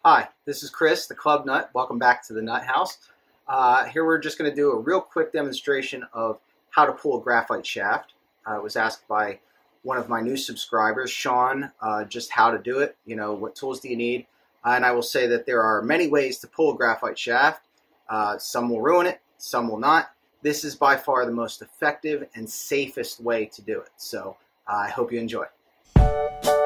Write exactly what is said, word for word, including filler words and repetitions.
Hi, this is Chris, the Club Nut. Welcome back to the Nut House. Uh, here we're just going to do a real quick demonstration of how to pull a graphite shaft. I was asked by one of my new subscribers, Sean, uh, just how to do it. You know, what tools do you need? Uh, and I will say that there are many ways to pull a graphite shaft. Uh, some will ruin it, some will not. This is by far the most effective and safest way to do it. So uh, I hope you enjoy.